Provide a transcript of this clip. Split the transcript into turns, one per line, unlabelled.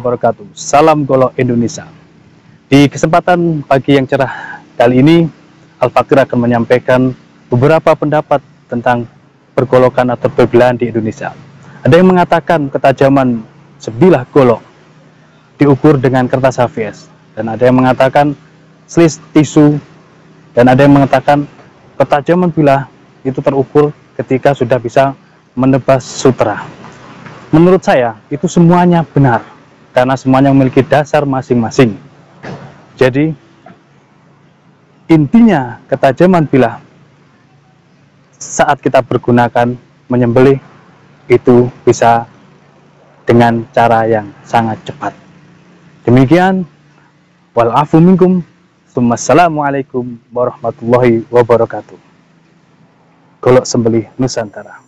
wabarakatuh. Salam golok Indonesia. Di kesempatan pagi yang cerah kali ini, Al-Fakir akan menyampaikan beberapa pendapat tentang pergolokan atau perbelahan di Indonesia. Ada yang mengatakan ketajaman sebilah golok diukur dengan kertas HVS, dan ada yang mengatakan slis tisu, dan ada yang mengatakan ketajaman bilah itu terukur ketika sudah bisa menebas sutra. Menurut saya itu semuanya benar karena semuanya memiliki dasar masing-masing. Jadi intinya ketajaman bilah saat kita bergunakan menyembelih itu bisa dengan cara yang sangat cepat. Demikian, wal afu minkum, wassalamualaikum warahmatullahi wabarakatuh. Golok sembelih Nusantara.